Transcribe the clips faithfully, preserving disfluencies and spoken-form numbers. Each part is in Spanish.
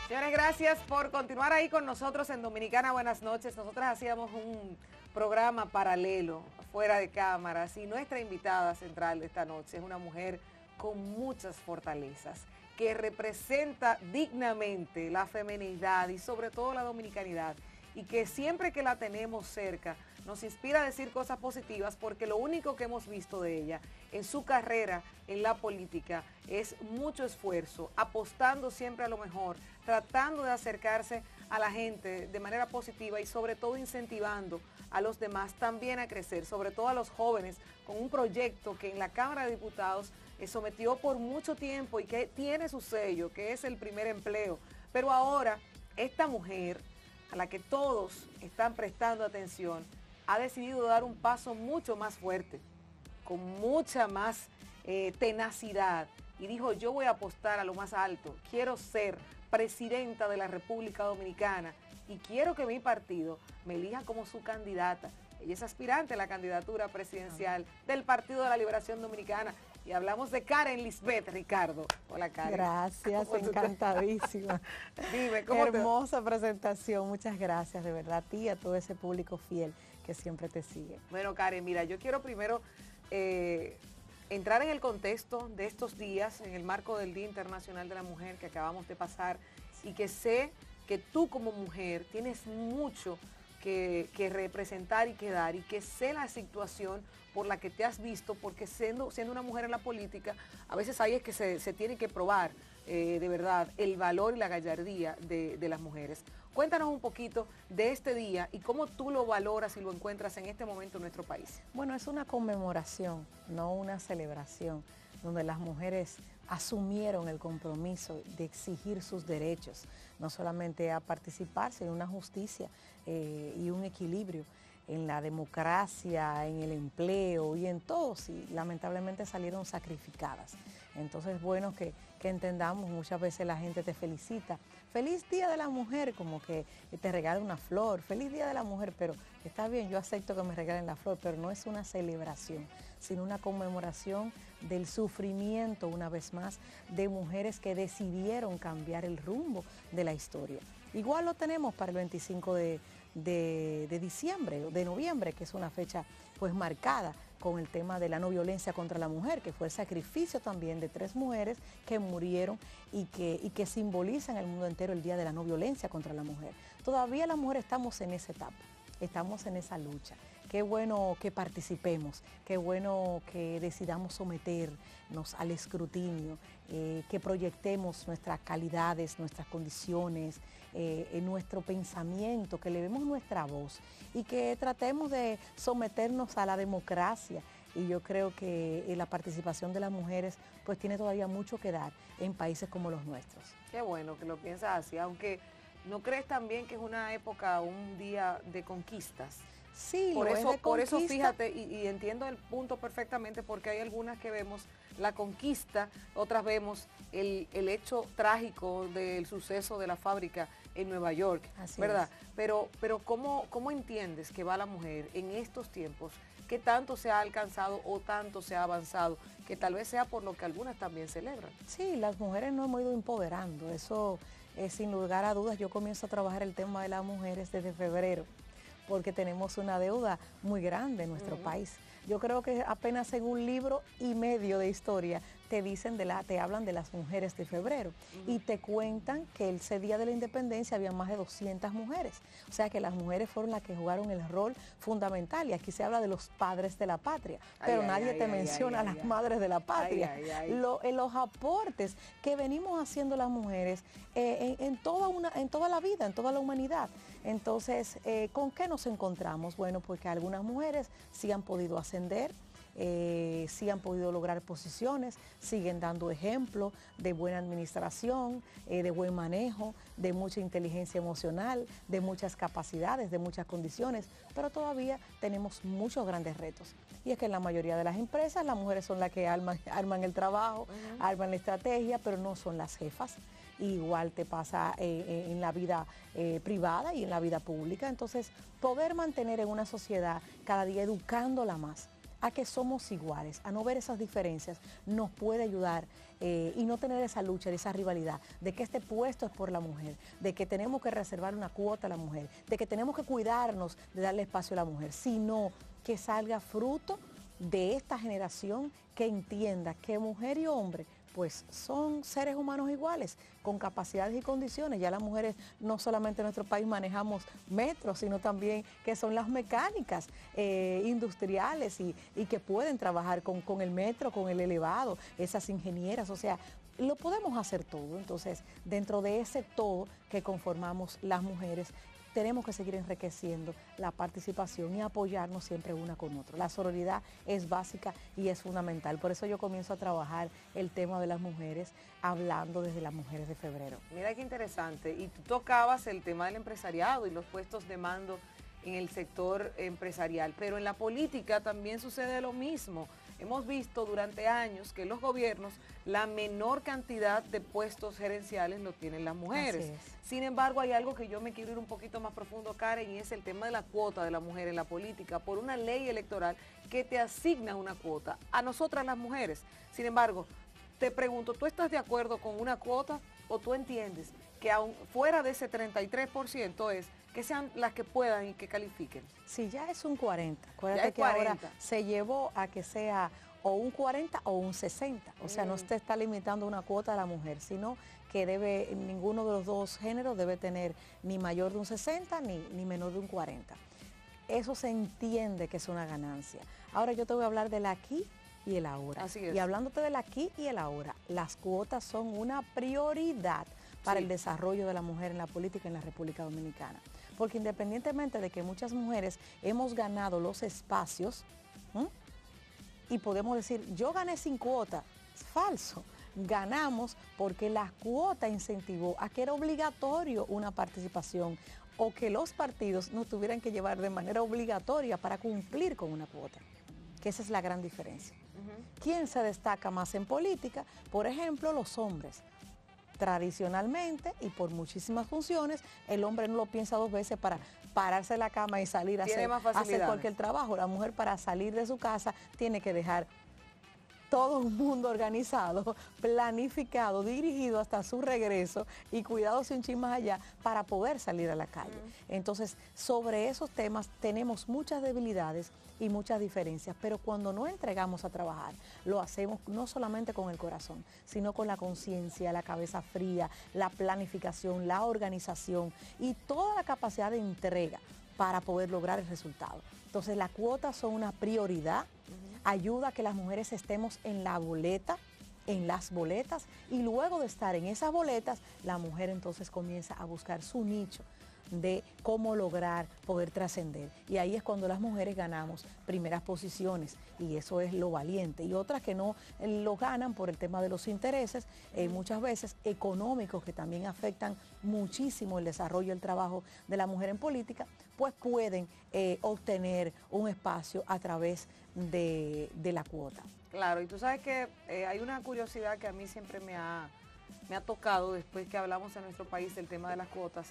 Señores, gracias por continuar ahí con nosotros en Dominicana Buenas Noches. Nosotras hacíamos un programa paralelo, fuera de cámaras, y nuestra invitada central de esta noche es una mujer con muchas fortalezas, que representa dignamente la feminidad y sobre todo la dominicanidad, y que siempre que la tenemos cerca nos inspira a decir cosas positivas, porque lo único que hemos visto de ella en su carrera en la política es mucho esfuerzo, apostando siempre a lo mejor, tratando de acercarse a la gente de manera positiva y sobre todo incentivando a los demás también a crecer, sobre todo a los jóvenes, con un proyecto que en la Cámara de Diputados eh, sometió por mucho tiempo y que tiene su sello, que es el primer empleo. Pero ahora esta mujer, a la que todos están prestando atención, ha decidido dar un paso mucho más fuerte, con mucha más eh, tenacidad, y dijo: yo voy a apostar a lo más alto, quiero ser presidenta de la República Dominicana y quiero que mi partido me elija como su candidata. Ella es aspirante a la candidatura presidencial del Partido de la Liberación Dominicana. Y hablamos de Karen Lisbeth Ricardo. Hola, Karen. Gracias, encantadísima. Dime, ¿cómo Hermosa te... presentación, muchas gracias, de verdad, a ti y a todo ese público fiel que siempre te sigue. Bueno, Karen, mira, yo quiero primero eh, entrar en el contexto de estos días, en el marco del Día Internacional de la Mujer que acabamos de pasar, y que sé que tú como mujer tienes mucho Que, que representar y que dar, y que sé la situación por la que te has visto, porque siendo, siendo una mujer en la política, a veces ahí es que se, se tiene que probar eh, de verdad el valor y la gallardía de, de las mujeres. Cuéntanos un poquito de este día y cómo tú lo valoras y lo encuentras en este momento en nuestro país. Bueno, es una conmemoración, no una celebración, donde las mujeres asumieron el compromiso de exigir sus derechos, no solamente a participar, sino una justicia eh, y un equilibrio en la democracia, en el empleo y en todo, y lamentablemente salieron sacrificadas. Entonces es bueno que, que entendamos, muchas veces la gente te felicita, feliz Día de la Mujer, como que te regala una flor, feliz Día de la Mujer, pero está bien, yo acepto que me regalen la flor, pero no es una celebración, sino una conmemoración del sufrimiento, una vez más, de mujeres que decidieron cambiar el rumbo de la historia. Igual lo tenemos para el veinticinco de, de, de diciembre, de noviembre, que es una fecha pues marcada con el tema de la no violencia contra la mujer, que fue el sacrificio también de tres mujeres que murieron y que, y que simbolizan en el mundo entero el Día de la No Violencia contra la Mujer. Todavía las mujeres estamos en esa etapa, estamos en esa lucha. Qué bueno que participemos, qué bueno que decidamos someternos al escrutinio, eh, que proyectemos nuestras calidades, nuestras condiciones, eh, nuestro pensamiento, que le demos nuestra voz y que tratemos de someternos a la democracia. Y yo creo que eh, la participación de las mujeres pues tiene todavía mucho que dar en países como los nuestros. Qué bueno que lo piensas así, aunque ¿no crees también que es una época, un día de conquistas? Sí, por lo eso, es de por eso conquista. fíjate, y, y entiendo el punto perfectamente, porque hay algunas que vemos la conquista, otras vemos el, el hecho trágico del suceso de la fábrica en Nueva York, Así ¿verdad? es. Pero, pero ¿cómo, ¿cómo entiendes que va la mujer en estos tiempos? ¿Qué tanto se ha alcanzado o tanto se ha avanzado? Que tal vez sea por lo que algunas también celebran. Sí, las mujeres nos hemos ido empoderando, eso es sin lugar a dudas. Yo comienzo a trabajar el tema de las mujeres desde febrero, porque tenemos una deuda muy grande en nuestro uh-huh. país. Yo creo que apenas en un libro y medio de historia te dicen de la, te hablan de las mujeres de febrero uh-huh. y te cuentan que ese día de la independencia había más de doscientas mujeres. O sea que las mujeres fueron las que jugaron el rol fundamental, y aquí se habla de los padres de la patria, pero ay, nadie ay, te ay, menciona ay, a las ay, madres de la patria. Ay, ay, ay. Lo, en los aportes que venimos haciendo las mujeres eh, en, en, toda una, en toda la vida, en toda la humanidad. Entonces, eh, ¿con qué nos encontramos? Bueno, pues que algunas mujeres sí han podido ascender, eh, sí han podido lograr posiciones, siguen dando ejemplo de buena administración, eh, de buen manejo, de mucha inteligencia emocional, de muchas capacidades, de muchas condiciones, pero todavía tenemos muchos grandes retos. Y es que en la mayoría de las empresas las mujeres son las que arman, arman el trabajo, uh-huh. arman la estrategia, pero no son las jefas. Igual te pasa eh, en la vida eh, privada y en la vida pública. Entonces, poder mantener en una sociedad cada día educándola más a que somos iguales, a no ver esas diferencias, nos puede ayudar eh, y no tener esa lucha, esa rivalidad, de que este puesto es por la mujer, de que tenemos que reservar una cuota a la mujer, de que tenemos que cuidarnos de darle espacio a la mujer, sino que salga fruto de esta generación que entienda que mujer y hombre pues son seres humanos iguales, con capacidades y condiciones. Ya las mujeres no solamente en nuestro país manejamos metros, sino también que son las mecánicas eh, industriales y, y que pueden trabajar con, con el metro, con el elevado, esas ingenieras, o sea, lo podemos hacer todo. Entonces, dentro de ese todo que conformamos las mujeres, tenemos que seguir enriqueciendo la participación y apoyarnos siempre una con otra. La sororidad es básica y es fundamental. Por eso yo comienzo a trabajar el tema de las mujeres, hablando desde las mujeres de febrero. Mira qué interesante. Y tú tocabas el tema del empresariado y los puestos de mando en el sector empresarial, pero en la política también sucede lo mismo. Hemos visto durante años que los gobiernos la menor cantidad de puestos gerenciales lo tienen las mujeres. Sin embargo, hay algo que yo me quiero ir un poquito más profundo, Karen, y es el tema de la cuota de la mujer en la política, por una ley electoral que te asigna una cuota a nosotras las mujeres. Sin embargo, te pregunto, ¿tú estás de acuerdo con una cuota o tú entiendes que aún fuera de ese treinta y tres por ciento es que sean las que puedan y que califiquen? Sí, ya es un cuarenta. Acuérdate que ahora se llevó a que sea o un cuarenta o un sesenta. O sea, mm. no se está limitando una cuota a la mujer, sino que debe, ninguno de los dos géneros debe tener ni mayor de un sesenta ni, ni menor de un cuarenta. Eso se entiende que es una ganancia. Ahora yo te voy a hablar del aquí y el ahora. Así es. Y hablándote del aquí y el ahora, las cuotas son una prioridad para sí. el desarrollo de la mujer en la política en la República Dominicana. Porque independientemente de que muchas mujeres hemos ganado los espacios, ¿m? y podemos decir, yo gané sin cuota, es falso. Ganamos porque la cuota incentivó a que era obligatorio una participación o que los partidos no tuvieran que llevar de manera obligatoria para cumplir con una cuota, que esa es la gran diferencia. Uh-huh. ¿Quién se destaca más en política? Por ejemplo, los hombres. Tradicionalmente y por muchísimas funciones, el hombre no lo piensa dos veces para pararse de la cama y salir a hacer, hacer cualquier trabajo. La mujer para salir de su casa tiene que dejar todo un mundo organizado, planificado, dirigido hasta su regreso y cuidados un chin más allá para poder salir a la calle. Uh-huh. Entonces, sobre esos temas tenemos muchas debilidades y muchas diferencias, pero cuando no entregamos a trabajar, lo hacemos no solamente con el corazón, sino con la conciencia, la cabeza fría, la planificación, la organización y toda la capacidad de entrega para poder lograr el resultado. Entonces, las cuotas son una prioridad, uh-huh. ayuda a que las mujeres estemos en la boleta, en las boletas, y luego de estar en esas boletas, la mujer entonces comienza a buscar su nicho de cómo lograr poder trascender. Y ahí es cuando las mujeres ganamos primeras posiciones, y eso es lo valiente. Y otras que no lo ganan por el tema de los intereses, eh, muchas veces económicos, que también afectan muchísimo el desarrollo y el trabajo de la mujer en política, pues pueden eh, obtener un espacio a través de, de la cuota. Claro, y tú sabes que eh, hay una curiosidad que a mí siempre me ha, me ha tocado después que hablamos en nuestro país del tema de las cuotas.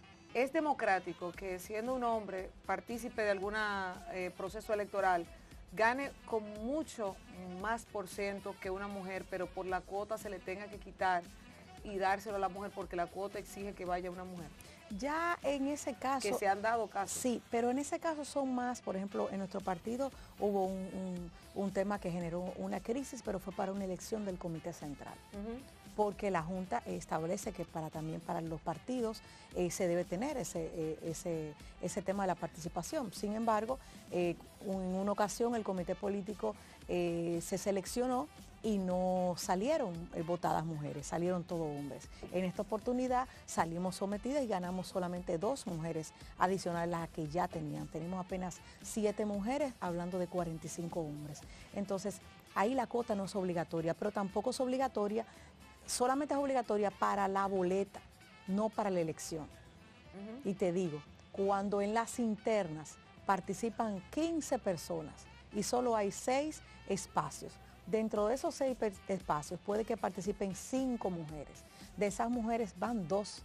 Es democrático que siendo un hombre partícipe de algún eh, proceso electoral gane con mucho más por ciento que una mujer, pero por la cuota se le tenga que quitar y dárselo a la mujer porque la cuota exige que vaya una mujer. Ya en ese caso... Que se han dado casos. Sí, pero en ese caso son más, por ejemplo, en nuestro partido hubo un, un, un tema que generó una crisis, pero fue para una elección del Comité Central. Uh-huh. Porque la Junta establece que para también para los partidos eh, se debe tener ese, eh, ese, ese tema de la participación. Sin embargo, eh, en una ocasión el comité político eh, se seleccionó y no salieron eh, votadas mujeres, salieron todos hombres. En esta oportunidad salimos sometidas y ganamos solamente dos mujeres adicionales a las que ya tenían. Tenemos apenas siete mujeres hablando de cuarenta y cinco hombres. Entonces, ahí la cuota no es obligatoria, pero tampoco es obligatoria. Solamente es obligatoria para la boleta, no para la elección. Uh-huh. Y te digo, cuando en las internas participan quince personas y solo hay seis espacios, dentro de esos seis espacios puede que participen cinco mujeres. De esas mujeres van dos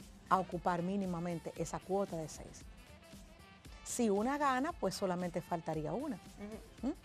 a ocupar mínimamente esa cuota de seis. Si una gana, pues solamente faltaría una. Uh-huh. ¿Mm?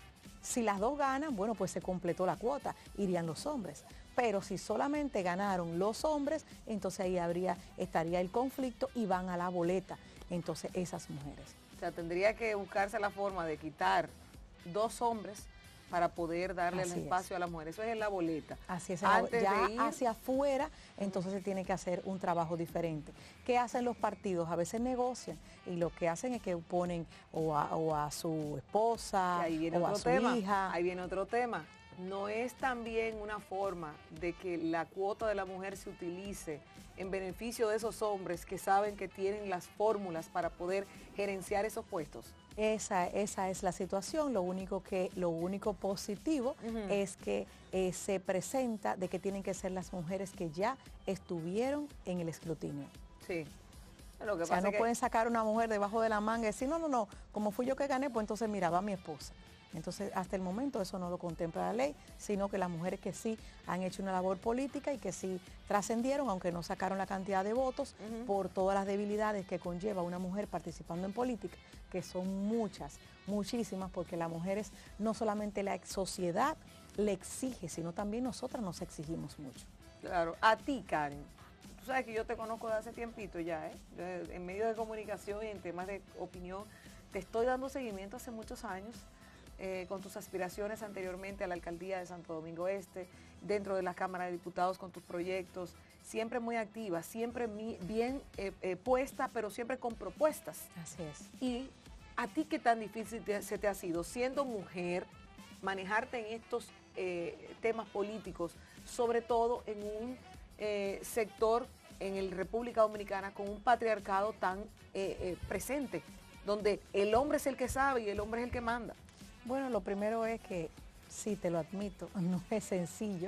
Si las dos ganan, bueno, pues se completó la cuota, irían los hombres. Pero si solamente ganaron los hombres, entonces ahí habría, estaría el conflicto y van a la boleta, entonces esas mujeres. O sea, tendría que buscarse la forma de quitar dos hombres para poder darle Así el espacio es. a la mujer. Eso es en la boleta. Así es, Antes ya de ir, hacia afuera, entonces se tiene que hacer un trabajo diferente. ¿Qué hacen los partidos? A veces negocian y lo que hacen es que ponen o a, o a su esposa y ahí viene o a otro su tema. hija. Ahí viene otro tema. No es también una forma de que la cuota de la mujer se utilice en beneficio de esos hombres que saben que tienen las fórmulas para poder gerenciar esos puestos. Esa, esa es la situación, lo único, que, lo único positivo uh-huh. es que eh, se presenta de que tienen que ser las mujeres que ya estuvieron en el escrutinio. Sí. Lo que o sea, pasa no es que pueden sacar una mujer debajo de la manga y decir, no, no, no, como fui yo que gané, pues entonces mira, va mi esposa. Entonces, hasta el momento eso no lo contempla la ley, sino que las mujeres que sí han hecho una labor política y que sí trascendieron, aunque no sacaron la cantidad de votos, uh-huh. por todas las debilidades que conlleva una mujer participando en política, que son muchas, muchísimas, porque las mujeres, no solamente la sociedad le exige, sino también nosotras nos exigimos mucho. Claro. A ti, Karen, tú sabes que yo te conozco de hace tiempito ya, ¿eh? Yo, en medios de comunicación y en temas de opinión, te estoy dando seguimiento hace muchos años. Eh, con tus aspiraciones anteriormente a la alcaldía de Santo Domingo Este, dentro de la Cámara de Diputados con tus proyectos, siempre muy activa, siempre mi, bien eh, eh, puesta, pero siempre con propuestas. Así es. ¿Y a ti qué tan difícil te, se te ha sido, siendo mujer, manejarte en estos eh, temas políticos, sobre todo en un eh, sector en el República Dominicana con un patriarcado tan eh, eh, presente, donde el hombre es el que sabe y el hombre es el que manda? Bueno, lo primero es que, sí, te lo admito, no es sencillo,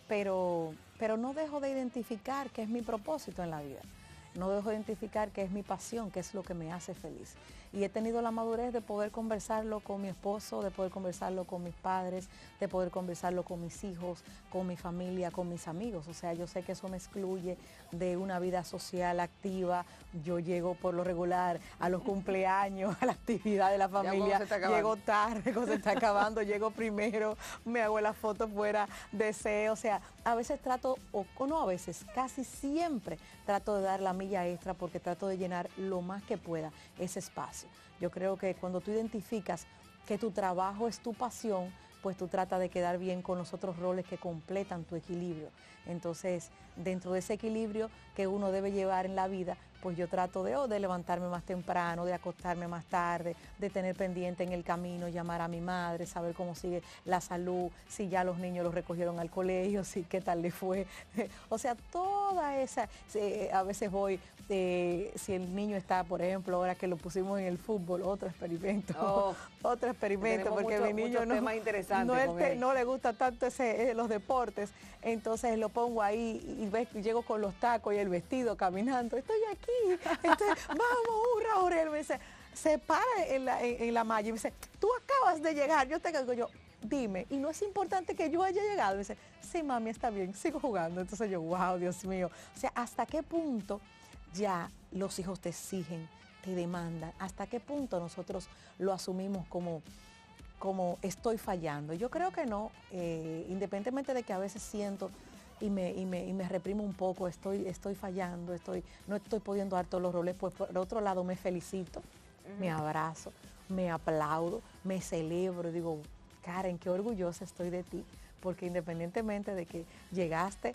pero, pero no dejo de identificar qué es mi propósito en la vida. No dejo de identificar qué es mi pasión, qué es lo que me hace feliz. Y he tenido la madurez de poder conversarlo con mi esposo, de poder conversarlo con mis padres, de poder conversarlo con mis hijos, con mi familia, con mis amigos. O sea, yo sé que eso me excluye de una vida social activa. Yo llego por lo regular a los cumpleaños, a la actividad de la familia. Llego tarde, cuando se está acabando, llego primero, me hago la foto fuera, deseo. O sea, a veces trato, o, o no a veces, casi siempre trato de dar la milla extra porque trato de llenar lo más que pueda ese espacio. Yo creo que cuando tú identificas que tu trabajo es tu pasión, pues tú tratas de quedar bien con los otros roles que completan tu equilibrio. Entonces, dentro de ese equilibrio que uno debe llevar en la vida, pues yo trato de, oh, de levantarme más temprano, de acostarme más tarde, de tener pendiente en el camino, llamar a mi madre, saber cómo sigue la salud, si ya los niños los recogieron al colegio, si qué tal le fue. O sea, toda esa, eh, a veces voy, eh, si el niño está, por ejemplo, ahora que lo pusimos en el fútbol, otro experimento, oh, otro experimento, porque mucho, mi niño no, no, él te, no le gusta tanto ese, eh, los deportes, entonces lo pongo ahí y, y ves, llego con los tacos y el vestido caminando, estoy aquí. Entonces, vamos, hurra, hurra. Él me dice, se para en la, en, en la malla y me dice, tú acabas de llegar. Yo te digo, yo, dime, y no es importante que yo haya llegado. Y me dice, sí, mami, está bien, sigo jugando. Entonces yo, wow, Dios mío. O sea, ¿hasta qué punto ya los hijos te exigen, te demandan? ¿Hasta qué punto nosotros lo asumimos como, como estoy fallando? Yo creo que no, eh, independientemente de que a veces siento Y me, y, me, y me reprimo un poco, estoy, estoy fallando, estoy, no estoy pudiendo dar todos los roles, pues por otro lado me felicito, uh-huh. me abrazo, me aplaudo, me celebro, y digo, Karen, qué orgullosa estoy de ti, porque independientemente de que llegaste,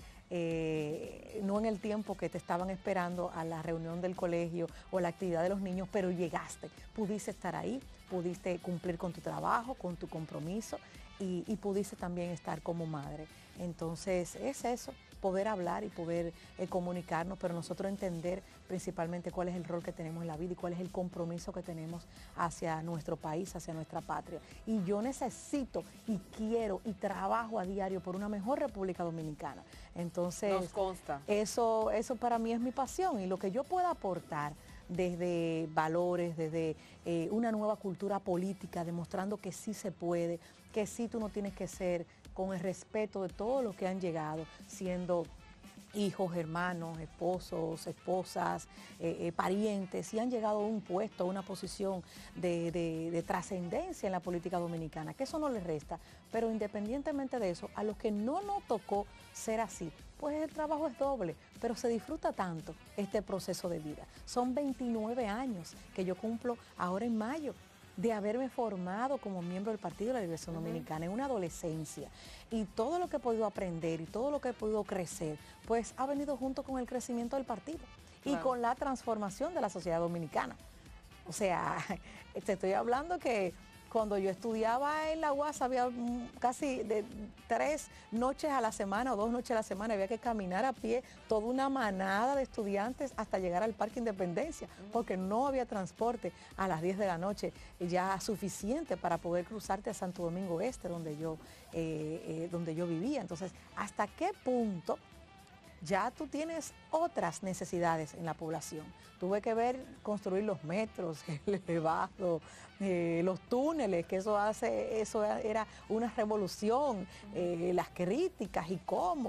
eh, no en el tiempo que te estaban esperando a la reunión del colegio o la actividad de los niños, pero llegaste, pudiste estar ahí, pudiste cumplir con tu trabajo, con tu compromiso y, y pudiste también estar como madre. Entonces es eso, poder hablar y poder eh, comunicarnos, pero nosotros entender principalmente cuál es el rol que tenemos en la vida y cuál es el compromiso que tenemos hacia nuestro país, hacia nuestra patria. Y yo necesito y quiero y trabajo a diario por una mejor República Dominicana. Entonces, nos consta. Eso, eso para mí es mi pasión y lo que yo pueda aportar desde valores, desde eh, una nueva cultura política, demostrando que sí se puede, que sí tú no tienes que ser con el respeto de todos los que han llegado, siendo hijos, hermanos, esposos, esposas, eh, eh, parientes, y han llegado a un puesto, a una posición de, de, de trascendencia en la política dominicana, que eso no les resta, pero independientemente de eso, a los que no nos tocó ser así, pues el trabajo es doble, pero se disfruta tanto este proceso de vida. Son veintinueve años que yo cumplo ahora en mayo, de haberme formado como miembro del Partido de la Liberación uh-huh. Dominicana en una adolescencia, y todo lo que he podido aprender y todo lo que he podido crecer, pues ha venido junto con el crecimiento del partido claro. y con la transformación de la sociedad dominicana. O sea, te estoy hablando que cuando yo estudiaba en la U A S había casi de tres noches a la semana o dos noches a la semana, había que caminar a pie toda una manada de estudiantes hasta llegar al Parque Independencia, porque no había transporte a las diez de la noche ya suficiente para poder cruzarte a Santo Domingo Este, donde yo, eh, eh, donde yo vivía. Entonces, ¿hasta qué punto ya tú tienes otras necesidades en la población? Tuve que ver construir los metros, el elevado, eh, los túneles, que eso hace, eso era una revolución, eh, las críticas y cómo.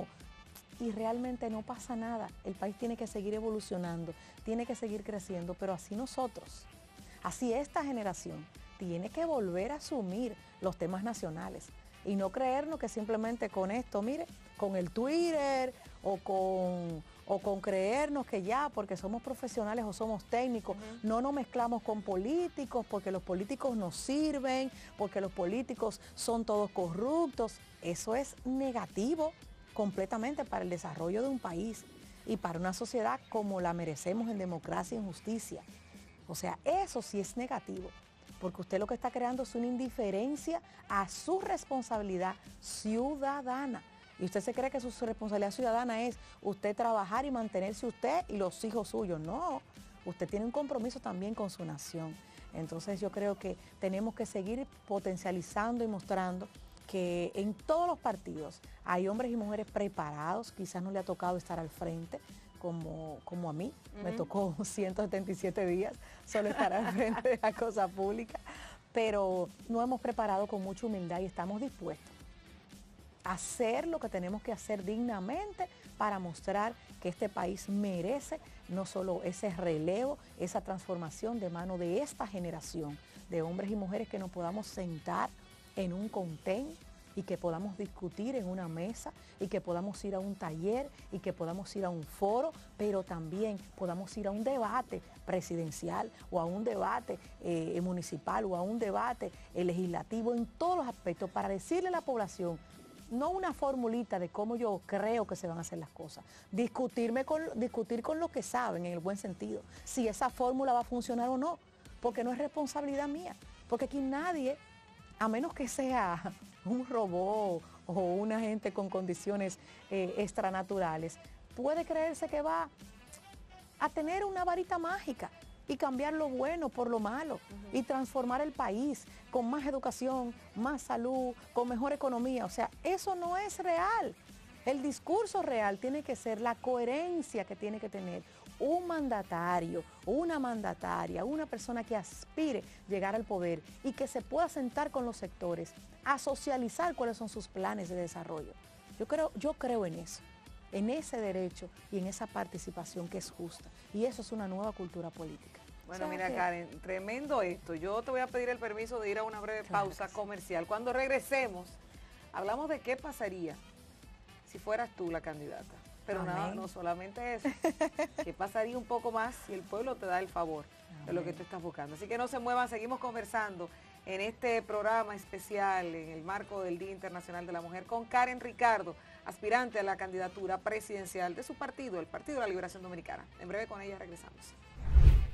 Y realmente no pasa nada. El país tiene que seguir evolucionando, tiene que seguir creciendo, pero así nosotros, así esta generación, tiene que volver a asumir los temas nacionales. Y no creernos que simplemente con esto, mire, con el Twitter o con, o con creernos que ya porque somos profesionales o somos técnicos, uh-huh. no nos mezclamos con políticos porque los políticos nos sirven, porque los políticos son todos corruptos. Eso es negativo completamente para el desarrollo de un país y para una sociedad como la merecemos en democracia y en justicia. O sea, eso sí es negativo, porque usted lo que está creando es una indiferencia a su responsabilidad ciudadana. Y usted se cree que su responsabilidad ciudadana es usted trabajar y mantenerse usted y los hijos suyos. No, usted tiene un compromiso también con su nación. Entonces yo creo que tenemos que seguir potencializando y mostrando que en todos los partidos hay hombres y mujeres preparados. Quizás no le ha tocado estar al frente, Como, como a mí, uh-huh. me tocó ciento setenta y siete días solo estar al frente de la cosa pública, pero nos hemos preparado con mucha humildad y estamos dispuestos a hacer lo que tenemos que hacer dignamente para mostrar que este país merece no solo ese relevo, esa transformación de mano de esta generación de hombres y mujeres, que nos podamos sentar en un contén y que podamos discutir en una mesa y que podamos ir a un taller y que podamos ir a un foro, pero también podamos ir a un debate presidencial o a un debate eh, municipal o a un debate eh, legislativo en todos los aspectos, para decirle a la población, no una formulita de cómo yo creo que se van a hacer las cosas, discutirme con, discutir con los que saben en el buen sentido, si esa fórmula va a funcionar o no, porque no es responsabilidad mía, porque aquí nadie, a menos que sea un robot o una gente con condiciones eh, extranaturales, puede creerse que va a tener una varita mágica y cambiar lo bueno por lo malo uh-huh. y transformar el país con más educación, más salud, con mejor economía. O sea, eso no es real. El discurso real tiene que ser la coherencia que tiene que tener un mandatario, una mandataria, una persona que aspire llegar al poder y que se pueda sentar con los sectores a socializar cuáles son sus planes de desarrollo. Yo creo, yo creo en eso, en ese derecho y en esa participación que es justa. Y eso es una nueva cultura política. Bueno, o sea, mira, que... Karen, tremendo esto. Yo te voy a pedir el permiso de ir a una breve claro pausa comercial. Cuando regresemos, hablamos de qué pasaría si fueras tú la candidata. Pero nada, no solamente eso. ¿Qué pasaría un poco más si el pueblo te da el favor Amén. De lo que tú estás buscando? Así que no se muevan, seguimos conversando en este programa especial en el marco del Día Internacional de la Mujer con Karen Ricardo, aspirante a la candidatura presidencial de su partido, el Partido de la Liberación Dominicana. En breve con ella regresamos.